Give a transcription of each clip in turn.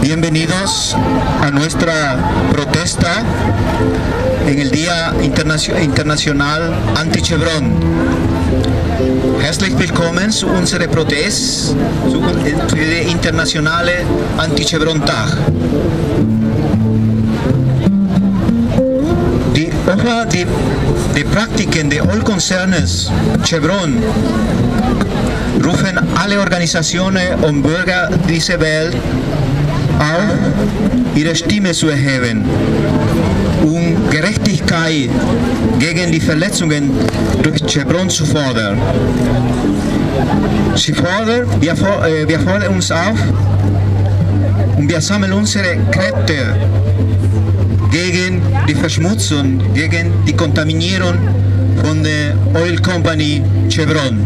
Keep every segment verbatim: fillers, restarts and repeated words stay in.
Bienvenidos a nuestra protesta en el Día Internacional Anti-Chevron. Herzlich willkommen zu unserer Protest für den internationalen Anti-Chevron-Tag. Die Opfer die, die Praktiken der Ölkonzernes Chevron rufen alle Organisationen und Bürger dieser Welt auf, ihre Stimme zu erheben, um Gerechtigkeit gegen die Verletzungen durch Chevron zu fordern. Sie fordern, wir, äh, wir fordern uns auf und wir sammeln unsere Kräfte gegen die Verschmutzung, gegen die Kontaminierung von der Oil Company Chevron.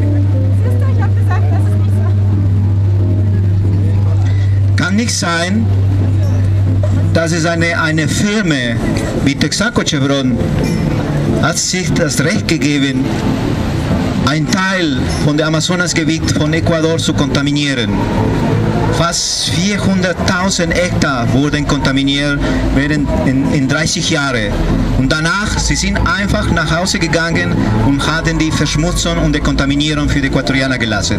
Kann nicht sein, dass es eine, eine Firma wie Texaco Chevron hat sich das Recht gegeben, einen Teil von der Amazonasgebiet von Ecuador zu kontaminieren. Fast vierhunderttausend Hektar wurden kontaminiert während in, in dreißig Jahren. Und danach, sie sind einfach nach Hause gegangen und hatten die Verschmutzung und die Kontaminierung für die Äquatorianer gelassen.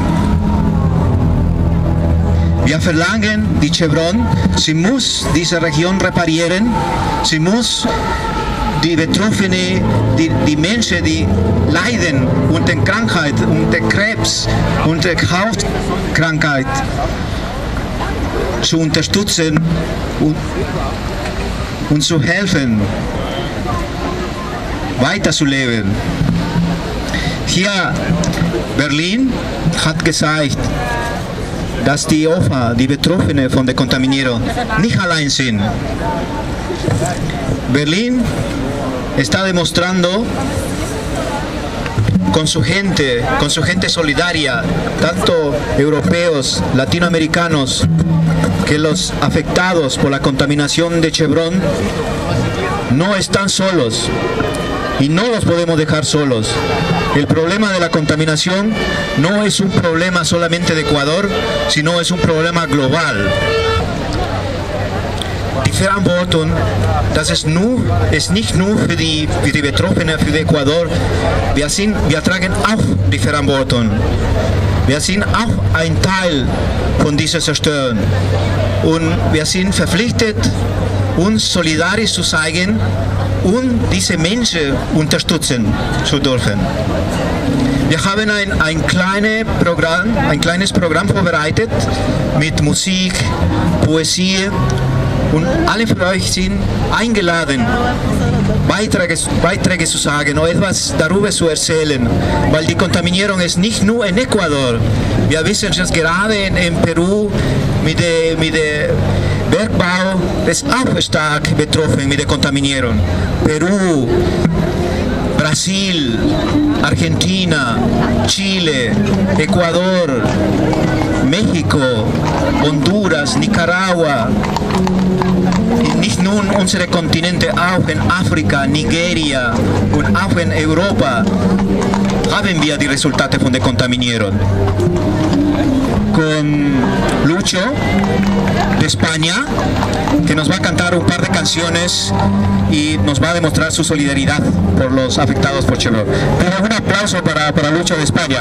Wir verlangen die Chevron, sie muss diese Region reparieren, sie muss die Betroffenen, die, die Menschen, die leiden unter Krankheit, unter Krebs, unter Hautkrankheit, zu unterstützen und, und zu helfen, weiterzuleben. Hier Berlin hat gezeigt, dass die Opfer, die Betroffenen von der Kontaminierung nicht allein sind. Berlin está demostrando con su gente, con su gente solidaria, tanto europeos, latinoamericanos, que los afectados por la contaminación de Chevron no están solos y no los podemos dejar solos. El problema de la contaminación no es un problema solamente de Ecuador, sino es un problema global. Die Verantwortung, das ist, nur, ist nicht nur für die, für die Betroffenen, für Ecuador, wir, sind, wir tragen auch die Verantwortung. Wir sind auch ein Teil von dieser Zerstörung und wir sind verpflichtet, uns solidarisch zu zeigen und diese Menschen unterstützen zu dürfen. Wir haben ein, ein, kleine Programm, ein kleines Programm vorbereitet mit Musik, Poesie und alle von euch sind eingeladen, Beiträge, Beiträge zu sagen oder etwas darüber zu erzählen, weil die Kontaminierung ist nicht nur in Ecuador. Wir wissen, dass gerade in, in Peru mit der, mit der Bergbau ist auch stark betroffen mit der Kontaminierung. Peru, Brasil, Argentina, Chile, Ecuador, México, Honduras, Nicaragua, nicht nur in unserem Kontinent, auch in Afrika, Nigeria und auch in Europa haben wir die Resultate von der Kontaminierung. Con Lucho de España, que nos va a cantar un par de canciones y nos va a demostrar su solidaridad por los afectados por Chevron. Pero un aplauso para, para Lucho de España.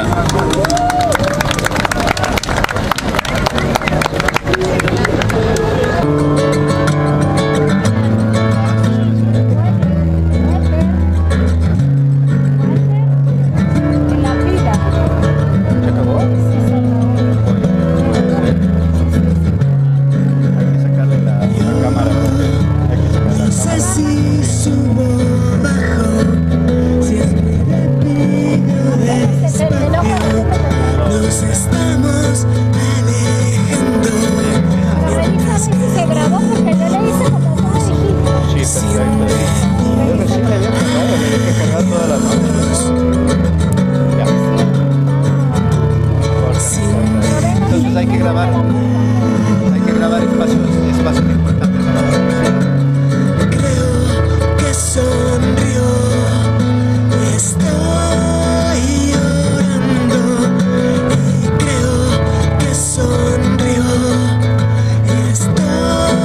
Hay que grabar, hay que grabar espacios, espacios importantes. Creo que sonrió, estoy llorando y creo que sonrió, estoy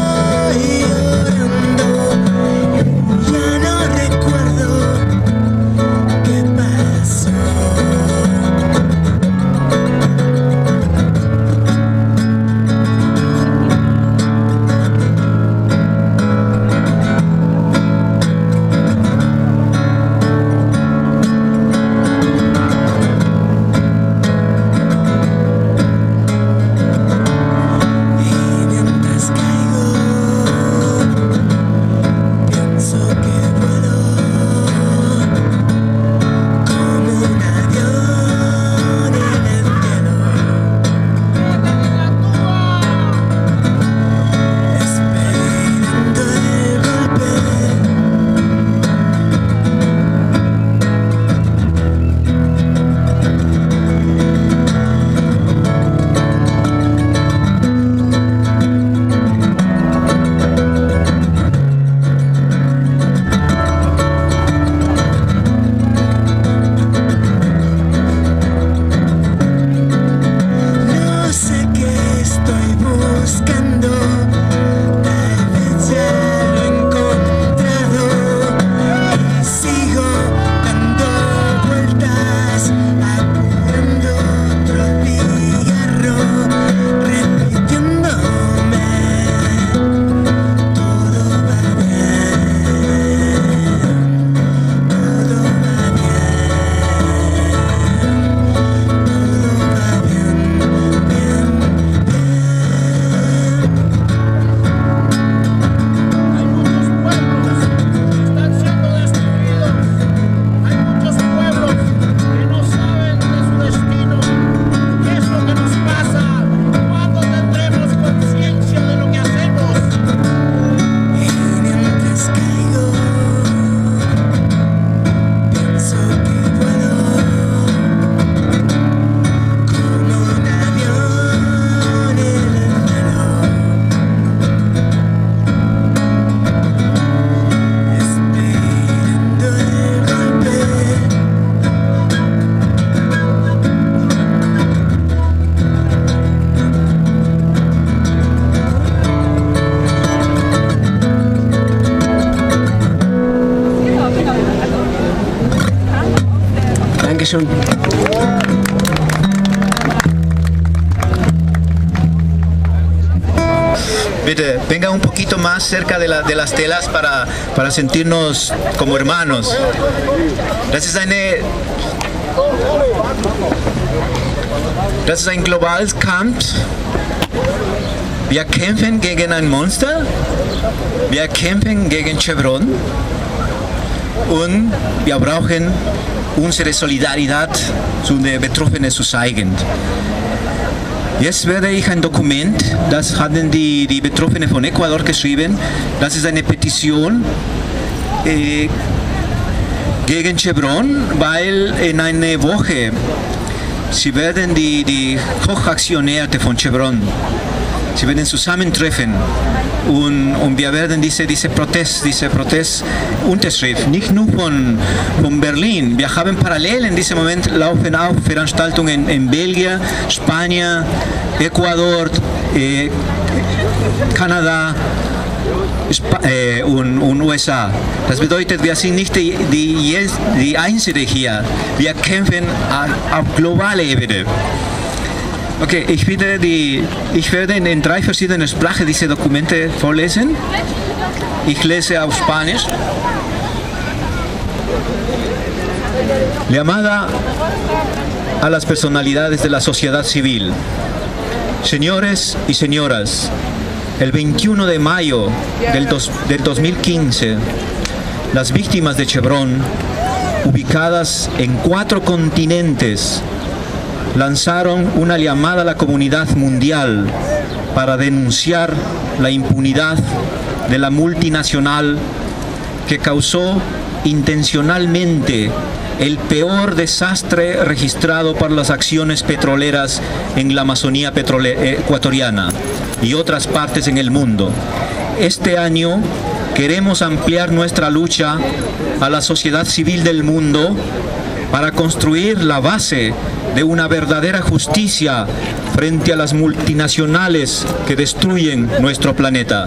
Dankeschön. Bitte, venga un poquito más cerca de, la, de las telas para, para sentirnos como hermanos. Das ist eine, das ist ein globales Kampf. Wir kämpfen gegen ein Monster, wir kämpfen gegen Chevron und wir brauchen unsere Solidarität zu den Betroffenen zu zeigen. Jetzt werde ich ein Dokument, das hatten die, die Betroffenen von Ecuador geschrieben, das ist eine Petition äh, gegen Chevron, weil in einer Woche sie werden die, die Hauptaktionäre von Chevron, sie werden zusammentreffen und, und wir werden diese, diese Protest, diese Protestunterschrift, nicht nur von, von Berlin, wir haben parallel in diesem Moment laufen auch Veranstaltungen in Belgien, Spanien, Ecuador, äh, Kanada Sp äh, und, und U S A. Das bedeutet, wir sind nicht die, die, die Einzigen hier, wir kämpfen auf globaler Ebene. Okay, ich, bitte die, ich werde in drei verschiedenen Sprachen diese Dokumente vorlesen. Ich lese auf Spanisch. Llamada a las personalidades de la sociedad civil. Señores y señoras, el veintiuno de mayo del, dos, del dos mil quince, las víctimas de Chevron, ubicadas en cuatro continentes, lanzaron una llamada a la comunidad mundial para denunciar la impunidad de la multinacional que causó intencionalmente el peor desastre registrado por las acciones petroleras en la Amazonía ecuatoriana y otras partes en el mundo. Este año queremos ampliar nuestra lucha a la sociedad civil del mundo para construir la base de una verdadera justicia frente a las multinacionales que destruyen nuestro planeta.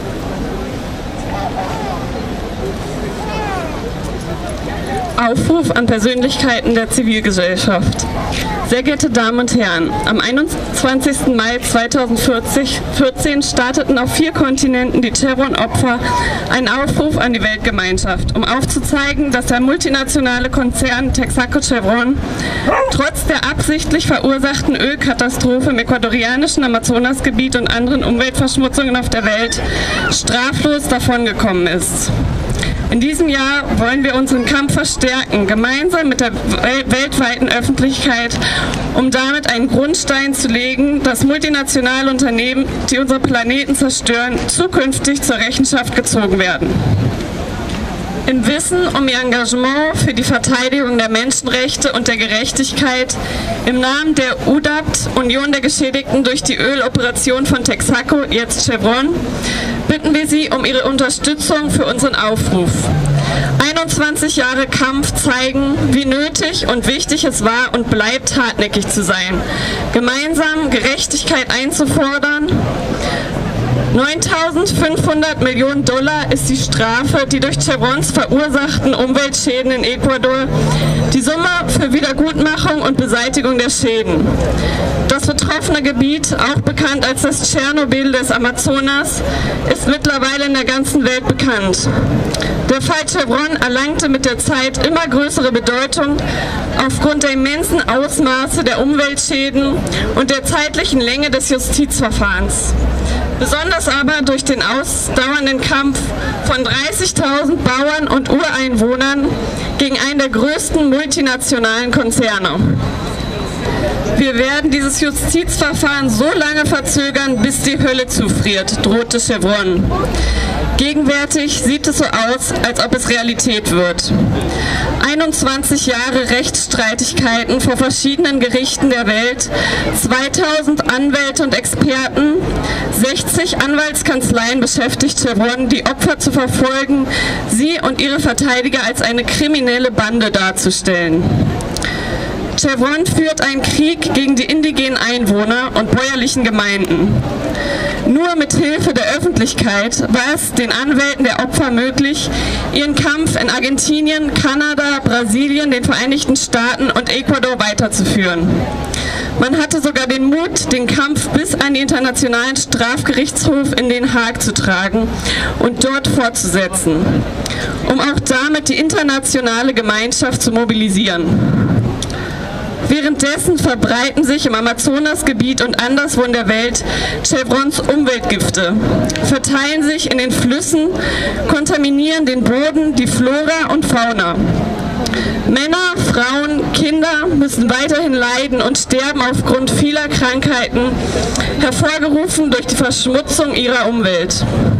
Aufruf an Persönlichkeiten der Zivilgesellschaft. Sehr geehrte Damen und Herren, am einundzwanzigsten Mai zweitausendvierzehn starteten auf vier Kontinenten die Chevron-Opfer einen Aufruf an die Weltgemeinschaft, um aufzuzeigen, dass der multinationale Konzern Texaco Chevron trotz der absichtlich verursachten Ölkatastrophe im ecuadorianischen Amazonasgebiet und anderen Umweltverschmutzungen auf der Welt straflos davongekommen ist. In diesem Jahr wollen wir unseren Kampf verstärken, gemeinsam mit der weltweiten Öffentlichkeit, um damit einen Grundstein zu legen, dass multinationale Unternehmen, die unseren Planeten zerstören, zukünftig zur Rechenschaft gezogen werden. Im Wissen um ihr Engagement für die Verteidigung der Menschenrechte und der Gerechtigkeit im Namen der U D A T, Union der Geschädigten durch die Öloperation von Texaco, jetzt Chevron, bitten wir Sie um Ihre Unterstützung für unseren Aufruf. einundzwanzig Jahre Kampf zeigen, wie nötig und wichtig es war und bleibt, hartnäckig zu sein, gemeinsam Gerechtigkeit einzufordern. neuntausendfünfhundert Millionen Dollar ist die Strafe, die durch Chevrons verursachten Umweltschäden in Ecuador, die Summe für Wiedergutmachung und Beseitigung der Schäden. Das betroffene Gebiet, auch bekannt als das Tschernobyl des Amazonas, ist mittlerweile in der ganzen Welt bekannt. Der Fall Chevron erlangte mit der Zeit immer größere Bedeutung aufgrund der immensen Ausmaße der Umweltschäden und der zeitlichen Länge des Justizverfahrens. Besonders aber durch den ausdauernden Kampf von dreißigtausend Bauern und Ureinwohnern gegen einen der größten multinationalen Konzerne. Wir werden dieses Justizverfahren so lange verzögern, bis die Hölle zufriert, drohte Chevron. Gegenwärtig sieht es so aus, als ob es Realität wird. einundzwanzig Jahre Rechtsstreitigkeiten vor verschiedenen Gerichten der Welt, zweitausend Anwälte und Experten, sechzig Anwaltskanzleien beschäftigt Chevron, die Opfer zu verfolgen, sie und ihre Verteidiger als eine kriminelle Bande darzustellen. Chevron führt einen Krieg gegen die indigenen Einwohner und bäuerlichen Gemeinden. Nur mit Hilfe der Öffentlichkeit war es den Anwälten der Opfer möglich, ihren Kampf in Argentinien, Kanada, Brasilien, den Vereinigten Staaten und Ecuador weiterzuführen. Man hatte sogar den Mut, den Kampf bis an den Internationalen Strafgerichtshof in Den Haag zu tragen und dort fortzusetzen, um auch damit die internationale Gemeinschaft zu mobilisieren. Währenddessen verbreiten sich im Amazonasgebiet und anderswo in der Welt Chevrons Umweltgifte, verteilen sich in den Flüssen, kontaminieren den Boden, die Flora und Fauna. Männer, Frauen, Kinder müssen weiterhin leiden und sterben aufgrund vieler Krankheiten, hervorgerufen durch die Verschmutzung ihrer Umwelt.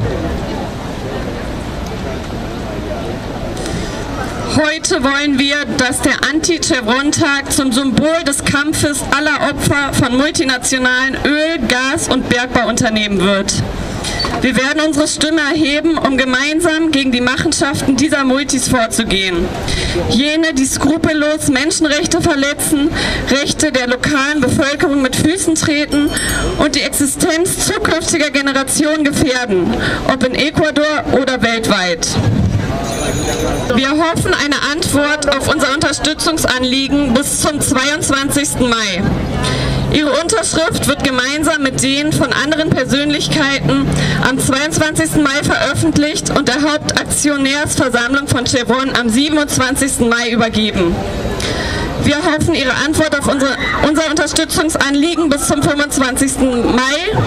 Heute wollen wir, dass der Anti-Chevron-Tag zum Symbol des Kampfes aller Opfer von multinationalen Öl-, Gas- und Bergbauunternehmen wird. Wir werden unsere Stimme erheben, um gemeinsam gegen die Machenschaften dieser Multis vorzugehen. Jene, die skrupellos Menschenrechte verletzen, Rechte der lokalen Bevölkerung mit Füßen treten und die Existenz zukünftiger Generationen gefährden, ob in Ecuador oder weltweit. Wir hoffen eine Antwort auf unser Unterstützungsanliegen bis zum zweiundzwanzigsten Mai. Ihre Unterschrift wird gemeinsam mit denen von anderen Persönlichkeiten am zweiundzwanzigsten Mai veröffentlicht und der Hauptaktionärsversammlung von Chevron am siebenundzwanzigsten Mai übergeben. Wir hoffen Ihre Antwort auf unsere, unser Unterstützungsanliegen bis zum fünfundzwanzigsten Mai.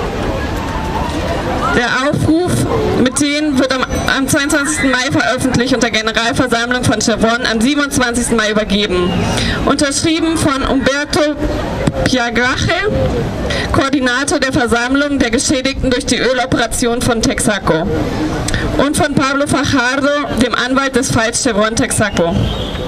Der Aufruf mit denen wird am, am zweiundzwanzigsten Mai veröffentlicht und der Generalversammlung von Chevron am siebenundzwanzigsten Mai übergeben. Unterschrieben von Humberto Piagrache, Koordinator der Versammlung der Geschädigten durch die Öloperation von Texaco, und von Pablo Fajardo, dem Anwalt des Falls Chevron Texaco.